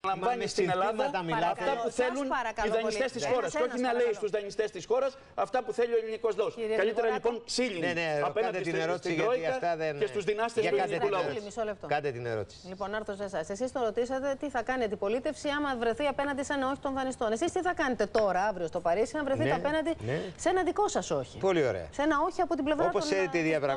λαμβάνει στην Ελλάδα αυτά που θέλουν οι δανειστές της χώρας. Και όχι να λέει στους δανειστές της χώρας αυτά που θέλει ο ελληνικός λαός. Καλύτερα λοιπόν ξύλινη απέναντι στην Τρόικα και στους δυνάστες του ελληνικού λαού. Κάντε την ερώτηση. Λοιπόν, να έρθω σε εσάς. Εσείς το ρωτήσατε τι θα κάνει η αντιπολίτευση άμα βρεθεί απέναντι σε ένα όχι των δανειστών. Εσείς τι θα κάνετε τώρα, αύριο στο Παρίσι, αν βρεθείτε απέναντι σε ένα δικό σας όχι. Πολύ ωραία. Σε ένα όχι από την πλευρά όπως ξέρετε,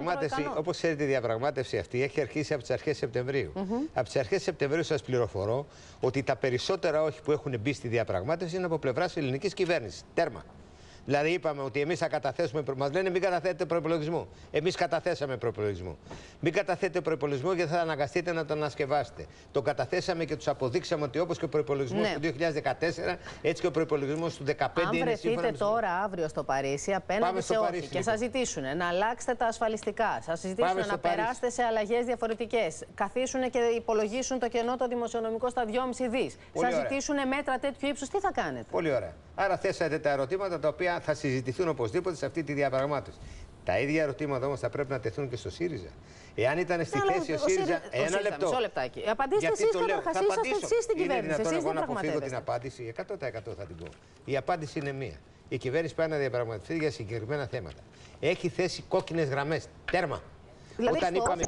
η διαπραγμάτευση αυτή έχει αρχίσει από τις αρχές Σεπτεμβρίου. Από τις αρχές Σεπτεμβρίου σας πληροφορώ ότι τα περισσότερα όχι που έχουν μπει στη διαπραγμάτευση είναι από πλευράς ελληνικής κυβέρνησης. Τέρμα. Δηλαδή, είπαμε ότι εμείς θα καταθέσουμε. Μας λένε μην καταθέτετε προϋπολογισμό. Εμείς καταθέσαμε προϋπολογισμό. Μην καταθέτετε προϋπολογισμό γιατί θα αναγκαστείτε να τον ανασκευάσετε. Τον καταθέσαμε και τους αποδείξαμε ότι όπως και ο προϋπολογισμός του 2014, έτσι και ο προϋπολογισμός του 2015 είναι σύμφωνα. Αν βρεθείτε τώρα αύριο στο Παρίσι απέναντι σε όχι και σας ζητήσουν να αλλάξετε τα ασφαλιστικά, σας ζητήσουν να περάσετε σε αλλαγές διαφορετικές, καθίσουν και υπολογίσουν το κενό το δημοσιονομικό στα 2,5 δις, σας ζητήσουν μέτρα τέτοιου ύψους, τι θα κάνετε? Πολύ ωραία. Άρα θέσατε τα ερωτήματα τα οποία θα συζητηθούν οπωσδήποτε σε αυτή τη διαπραγμάτευση. Τα ίδια ερωτήματα όμως θα πρέπει να τεθούν και στο ΣΥΡΙΖΑ. Εάν ήταν στη θέση ο ΣΥΡΙΖΑ. Ένα λεπτό. Μισό λεπτάκι. Απαντήστε εσείς καταρχάς, είσαστε εσείς στην κυβέρνηση. Είναι δυνατόν εγώ να αποφύγω την απάντηση? 100% θα την πω. Η απάντηση είναι μία. Η κυβέρνηση πάει να διαπραγματευτεί για συγκεκριμένα θέματα. Έχει θέσει κόκκινες γραμμές. Τέρμα. Δηλαδή, όταν είπαμε.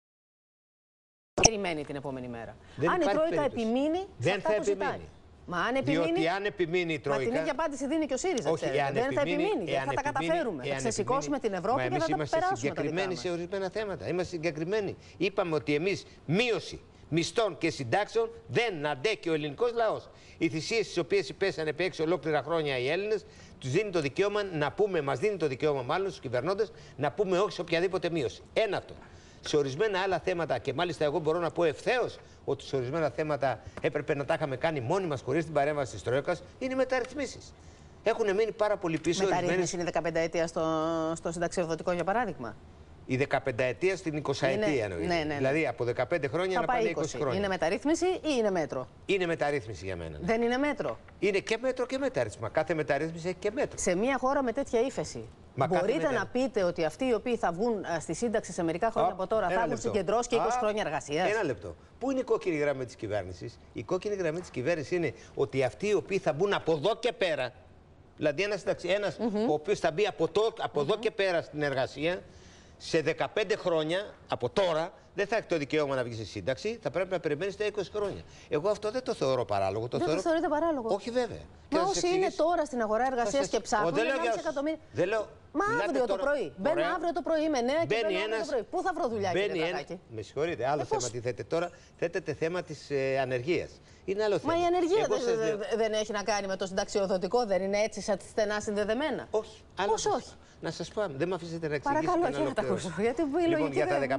Περιμένει την επόμενη μέρα. Αν η Τρόικα επιμείνει, δεν θα επιμείνει. Μα αν επιμείνει. Διότι αν επιμείνει η Τρόικα. Μα την ίδια απάντηση δίνει και ο ΣΥΡΙΖΑ. Όχι, δεν θα επιμείνει. Θα τα καταφέρουμε. Θα ξεσηκώσουμε την Ευρώπη και θα τα περάσουμε. Είμαστε συγκεκριμένοι σε ορισμένα θέματα. Είμαστε συγκεκριμένοι. Είπαμε ότι εμείς μείωση μισθών και συντάξεων δεν αντέχει ο ελληνικός λαός. Οι θυσίες τις οποίες υπέσανε επί 6 ολόκληρα χρόνια οι Έλληνες, τους δίνει το δικαίωμα να πούμε, μας δίνει το δικαίωμα μάλλον στους κυβερνώντες να πούμε όχι σε οποιαδήποτε μείωση. Ένα αυτό. Σε ορισμένα άλλα θέματα, και μάλιστα εγώ μπορώ να πω ευθέως ότι σε ορισμένα θέματα έπρεπε να τα είχαμε κάνει μόνοι μας χωρίς την παρέμβαση της Τρόικας, είναι οι μεταρρυθμίσεις. Έχουν μείνει πάρα πολύ πίσω. Μεταρρύθμιση είναι 15 ετία στο συνταξιοδοτικό, για παράδειγμα. Η 15 ετία στην 20 ετία εννοείται. Ναι. Δηλαδή από 15 χρόνια να πάνε 20 χρόνια. Είναι μεταρρύθμιση ή είναι μέτρο? Είναι μεταρρύθμιση για μένα. Δεν είναι μέτρο. Είναι και μέτρο και μεταρρύθμιση. Κάθε μεταρρύθμιση έχει και μέτρο. Σε μια χώρα με τέτοια ύφεση, μπορείτε να πείτε ότι αυτοί οι οποίοι θα βγουν στη σύνταξη σε μερικά χρόνια από τώρα θα έχουν συγκεντρώσει και 20 χρόνια εργασίας? Ένα λεπτό. Πού είναι η κόκκινη γραμμή της κυβέρνησης? Η κόκκινη γραμμή της κυβέρνησης είναι ότι αυτοί οι οποίοι θα μπουν από εδώ και πέρα, δηλαδή ένας ο οποίος θα μπει από εδώ και πέρα στην εργασία, σε 15 χρόνια από τώρα δεν θα έχει το δικαίωμα να βγει σε σύνταξη, θα πρέπει να περιμένει τα 20 χρόνια. Εγώ αυτό δεν το θεωρώ παράλογο. Δεν το θεωρείτε παράλογο? Όχι, βέβαια. Μα όσοι είναι τώρα στην αγορά εργασίας και ψάχνουν, δεν εκατομμύρια. Μα αύριο το πρωί. Μπαίνω αύριο το πρωί με 9 και μπαίνω το πρωί. Πού θα βρω δουλειά, κύριε Τακάκη? Με συγχωρείτε, άλλο θέμα τι θέτε τώρα. Θέτετε θέμα της ανεργίας. Είναι άλλο θέμα. Μα η ανεργία δεν έχει να κάνει με το συνταξιοδοτικό, δεν είναι έτσι στενά συνδεδεμένα? Όχι. Πώς όχι? Να σας πω, δεν με αφήσετε να εξηγήσω. Παρακαλώ, για να τα ακούσω. Γιατί λοιπόν,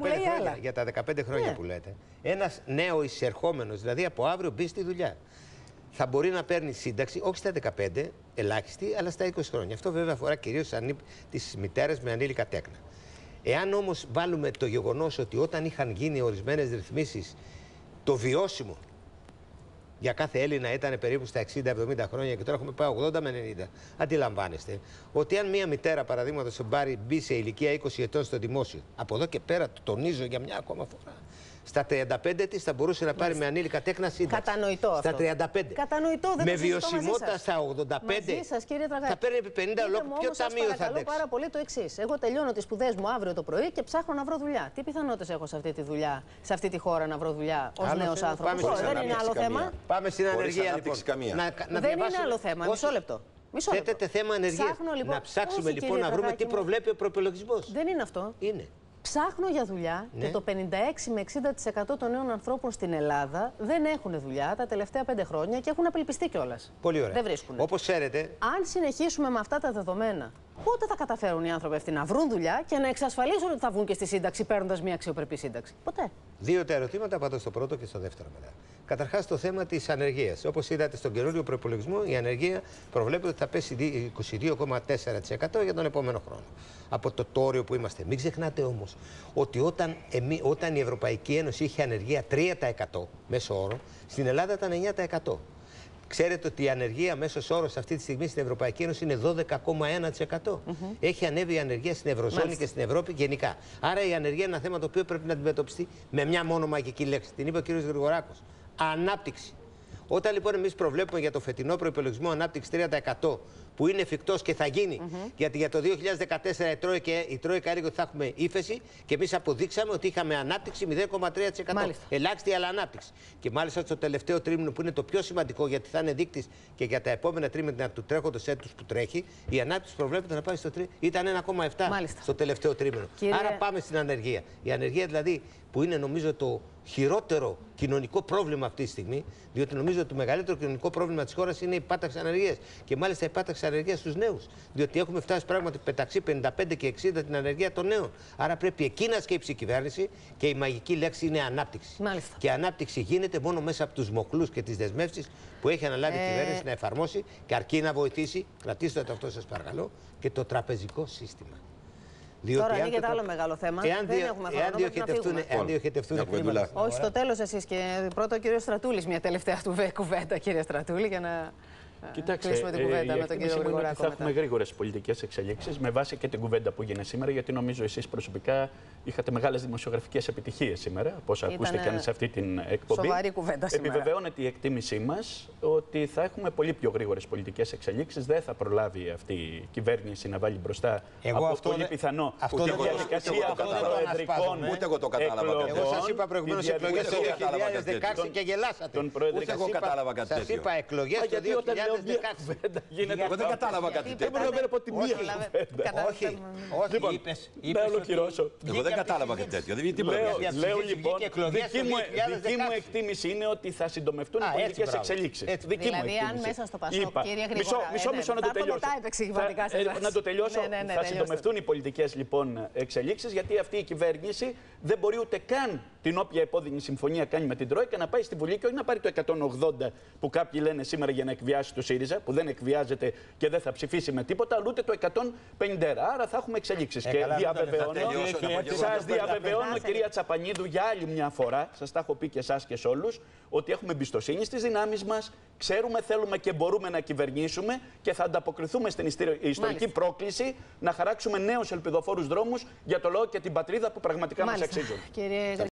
για τα 15 χρόνια που λέτε, ένας νέο εισερχόμενος, δηλαδή από αύριο μπει στη δουλειά, θα μπορεί να παίρνει σύνταξη όχι στα 15, ελάχιστη, αλλά στα 20 χρόνια. Αυτό βέβαια αφορά κυρίως τις μητέρες με ανήλικα τέκνα. Εάν όμως βάλουμε το γεγονός ότι όταν είχαν γίνει ορισμένες ρυθμίσεις, το βιώσιμο για κάθε Έλληνα ήταν περίπου στα 60-70 χρόνια και τώρα έχουμε πάει 80 με 90. Αντιλαμβάνεστε ότι αν μία μητέρα, παραδείγματος χάρη, μπει σε ηλικία 20 ετών στο δημόσιο, από εδώ και πέρα το τονίζω για μια ακόμα φορά, στα 35 της θα μπορούσε να πάρει με ανήλικα τέκνα σύνταξη. Κατανοητό αυτό. Στα 35. Κατανοητό, δεν με βιωσιμότητα στα 85 σας, κύριε Τραγάκη. θα παίρνει επί 50 ολόκληρο. Ποιο ταμείο θα αντέξει? Πάρα πολύ το εξής. Εγώ τελειώνω τις σπουδές μου αύριο το πρωί και ψάχνω να βρω δουλειά. Τι πιθανότητες έχω σε αυτή τη δουλειά, σε αυτή τη χώρα να βρω δουλειά ως νέος άνθρωπος? Δεν είναι άλλο θέμα. Πάμε στην ανεργία λοιπόν. Δεν είναι άλλο θέμα. Μισό λεπτό. Θέτεται θέμα ανεργίας. Να ψάξουμε λοιπόν να βρούμε τι προβλέπει ο προϋπολογισμός. Δεν είναι αυτό. Είναι. Ψάχνω για δουλειά και το 56 με 60% των νέων ανθρώπων στην Ελλάδα δεν έχουν δουλειά τα τελευταία 5 χρόνια και έχουν απελπιστεί κιόλας. Πολύ ωραία. Δεν βρίσκουν. Όπως ξέρετε. Αν συνεχίσουμε με αυτά τα δεδομένα, πότε θα καταφέρουν οι άνθρωποι αυτοί να βρουν δουλειά και να εξασφαλίσουν ότι θα βγουν και στη σύνταξη παίρνοντας μια αξιοπρεπή σύνταξη? Ποτέ. Δύο τα ερωτήματα, απαντώ στο πρώτο και στο δεύτερο μετά. Καταρχάς το θέμα της ανεργίας. Όπως είδατε στον καινούριο προϋπολογισμό, η ανεργία προβλέπεται ότι θα πέσει 22,4% για τον επόμενο χρόνο. Από το όριο που είμαστε. Μην ξεχνάτε όμως ότι όταν η Ευρωπαϊκή Ένωση είχε ανεργία 3% μέσο όρο, στην Ελλάδα ήταν 9%. Ξέρετε ότι η ανεργία μέσος όρος αυτή τη στιγμή στην Ευρωπαϊκή Ένωση είναι 12,1%. Έχει ανέβει η ανεργία στην Ευρωζώνη και στην Ευρώπη γενικά. Άρα η ανεργία είναι ένα θέμα το οποίο πρέπει να αντιμετωπιστεί με μια μόνο μαγική λέξη. Την είπε ο κ. Γρηγοράκος. Ανάπτυξη. Όταν λοιπόν εμείς προβλέπουμε για το φετινό προϋπολογισμό ανάπτυξη 3%, που είναι εφικτός και θα γίνει, γιατί για το 2014 η Τρόικα έλεγε ότι θα έχουμε ύφεση και εμείς αποδείξαμε ότι είχαμε ανάπτυξη 0,3%. Ελάχιστη, αλλά ανάπτυξη. Και μάλιστα στο τελευταίο τρίμηνο, που είναι το πιο σημαντικό, γιατί θα είναι δείκτης και για τα επόμενα τρίμηνα του τρέχοντος έτους που τρέχει, η ανάπτυξη προβλέπεται να πάει στο 3%. Ήταν 1,7% στο τελευταίο τρίμηνο. Άρα πάμε στην ανεργία. Η ανεργία δηλαδή, που είναι νομίζω το χειρότερο κοινωνικό πρόβλημα αυτή τη στιγμή, διότι νομίζω ότι το μεγαλύτερο κοινωνικό πρόβλημα της χώρας είναι η πάταξη ανεργίας. Και μάλιστα η πάταξη ανεργίας στους νέους. Διότι έχουμε φτάσει πράγματι μεταξύ 55 και 60 την ανεργία των νέων. Άρα πρέπει εκεί να σκέψει η κυβέρνηση και η μαγική λέξη είναι ανάπτυξη. Μάλιστα. Και ανάπτυξη γίνεται μόνο μέσα από τους μοχλούς και τις δεσμεύσεις που έχει αναλάβει η κυβέρνηση να εφαρμόσει, και αρκεί να βοηθήσει, κρατήστε το αυτό σας παρακαλώ, και το τραπεζικό σύστημα. Διότι τώρα ανοίγεται άλλο μεγάλο θέμα. Δεν έχουμε χρόνο. Εάν διοχετευτούν χρήματα. Όχι, στο τέλος εσείς και πρώτο ο κύριος Στρατούλης, μια τελευταία του κουβέντα, κύριε Στρατούλη, για να κλείσουμε την κουβέντα με τον κύριο Γρηγοράκο. Θα έχουμε γρήγορες πολιτικές εξελίξεις με βάση και την κουβέντα που γίνεται σήμερα, γιατί νομίζω εσείς προσωπικά είχατε μεγάλες δημοσιογραφικές επιτυχίες σήμερα, όπως ακούστηκαν σε αυτή την εκπομπή. Σοβαρή κουβέντα σήμερα. Επιβεβαιώνεται η εκτίμησή μας ότι θα έχουμε πολύ πιο γρήγορες πολιτικές εξελίξεις. Δεν θα προλάβει αυτή η κυβέρνηση να βάλει μπροστά από πολύ πιθανό τη διαδικασία των προεδρικών. Ούτε εγώ το κατάλαβα. Εγώ σας είπα προηγουμένως εκλογές το 2016 και γελάσατε. Ούτε εγώ κατάλαβα κάτι τέτοιο. Σας είπα εκλογές το 2016. Εγώ δεν κατάλαβα κάτι τέτοιο. Έπρεπε από τη μία κουβέντα. Όχι, είπες. Να ολοκληρώσω. Εγώ δεν κατάλαβα κάτι τέτοιο. Λέω λοιπόν, δική μου εκτίμηση είναι ότι θα συντομευτούν οι πολιτικές εξελίξεις. Δηλαδή, αν μέσα στο Πασόκ, κύριε Γρηγοράκο, μισό να το τελειώσω. Να το τελειώσω. Θα συντομευτούν οι πολιτικές λοιπόν εξελίξεις, γιατί αυτή η κυβέρνηση δεν μπορεί ούτε καν την όποια επώδυνη συμφωνία κάνει με την Τρόικα να πάει στη Βουλή και όχι να πάρει το 180 που κάποιοι λένε σήμερα για να εκβιάσει το ΣΥΡΙΖΑ, που δεν εκβιάζεται και δεν θα ψηφίσει με τίποτα, αλλά ούτε το 150. Άρα θα έχουμε εξελίξεις. Και σας διαβεβαιώνω, κυρία Τσαπανίδου, για άλλη μια φορά, σας τα έχω πει και εσάς και σε όλους, ότι έχουμε εμπιστοσύνη στις δυνάμεις μας, ξέρουμε, θέλουμε και μπορούμε να κυβερνήσουμε και θα ανταποκριθούμε στην ιστορική πρόκληση να χαράξουμε νέους ελπιδοφόρους δρόμους για το λαό και την πατρίδα που πραγματικά μας αξίζουν.